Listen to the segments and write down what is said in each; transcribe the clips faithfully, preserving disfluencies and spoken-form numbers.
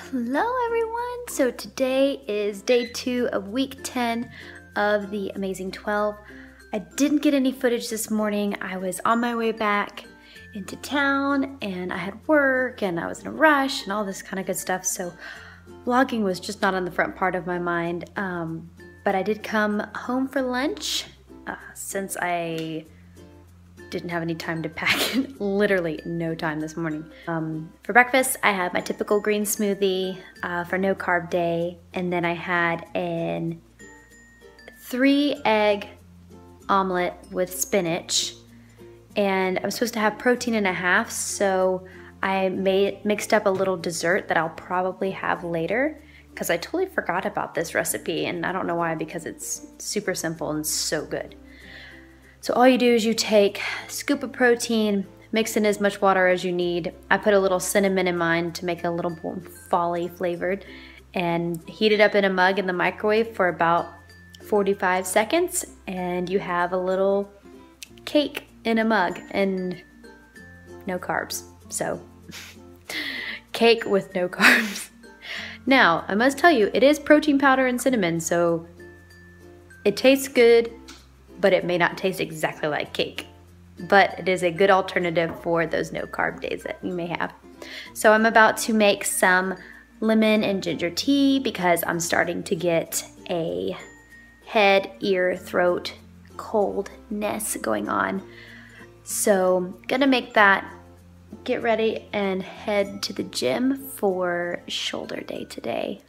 Hello everyone! So today is day two of week ten of the Amazing twelve. I didn't get any footage this morning. I was on my way back into town and I had work and I was in a rush and all this kind of good stuff. So vlogging was just not on the front part of my mind. Um, but I did come home for lunch uh, since I didn't have any time to pack. Literally no time this morning. Um, for breakfast, I had my typical green smoothie uh, for no carb day. And then I had an three egg omelet with spinach. And I was supposed to have protein and a half, so I made mixed up a little dessert that I'll probably have later because I totally forgot about this recipe, and I don't know why, because it's super simple and so good. So all you do is you take a scoop of protein, mix in as much water as you need. I put a little cinnamon in mine to make it a little more folly flavored, and heat it up in a mug in the microwave for about forty-five seconds, and you have a little cake in a mug and no carbs. So cake with no carbs. Now, I must tell you, it is protein powder and cinnamon, so it tastes good, but it may not taste exactly like cake. But it is a good alternative for those no carb days that you may have. So I'm about to make some lemon and ginger tea because I'm starting to get a head, ear, throat coldness going on. So gonna make that, get ready, and head to the gym for shoulder day today.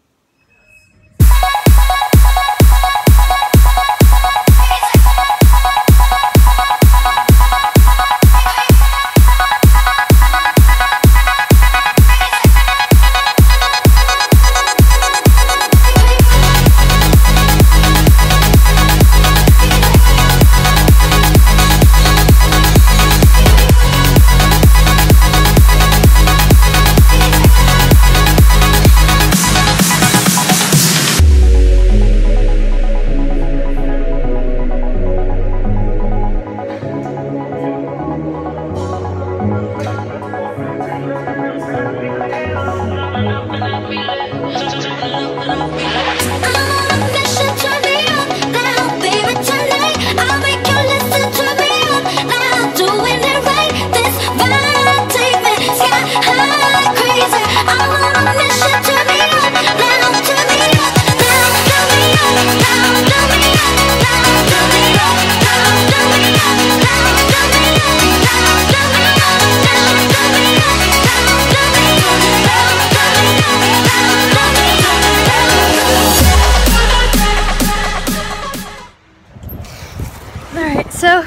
So,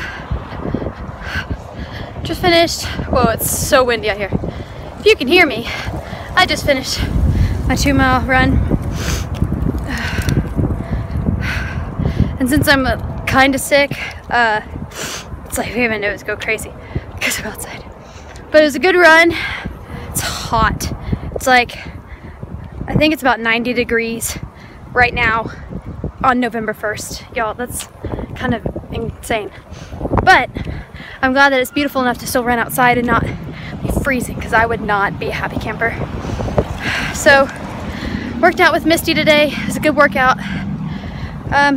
just finished. Whoa, it's so windy out here. If you can hear me, I just finished my two mile run. And since I'm kind of sick, uh, it's like my nose go crazy because I'm outside. But it was a good run. It's hot. It's like, I think it's about ninety degrees right now on November first. Y'all, that's kind of insane. But I'm glad that it's beautiful enough to still run outside and not be freezing, because I would not be a happy camper. So worked out with Misty today. It was a good workout. Um,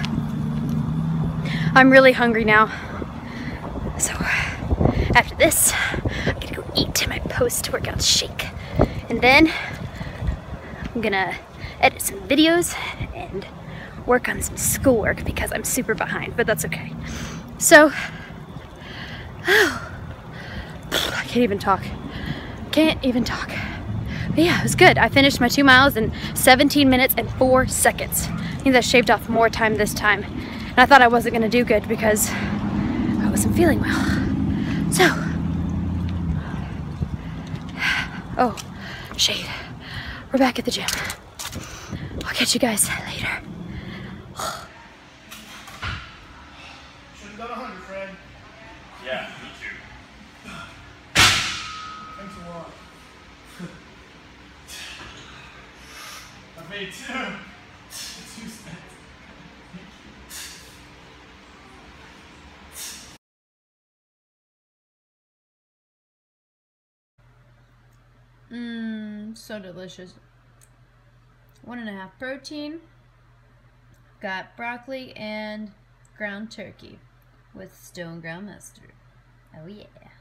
I'm really hungry now. So after this, I'm gonna go eat my post-workout shake. And then I'm gonna edit some videos and work on some schoolwork because I'm super behind, but that's okay. So, oh, I can't even talk. Can't even talk. But yeah, it was good. I finished my two miles in seventeen minutes and four seconds. I think I shaved off more time this time. And I thought I wasn't gonna do good because I wasn't feeling well. So, oh, shade. We're back at the gym. I'll catch you guys later. Should've done a hundred, Fred. Yeah, me too. Thanks a lot. I made two. Two cents. Mmm. Mmm, so delicious. One and a half protein. Got broccoli and ground turkey with stone ground mustard. Oh yeah.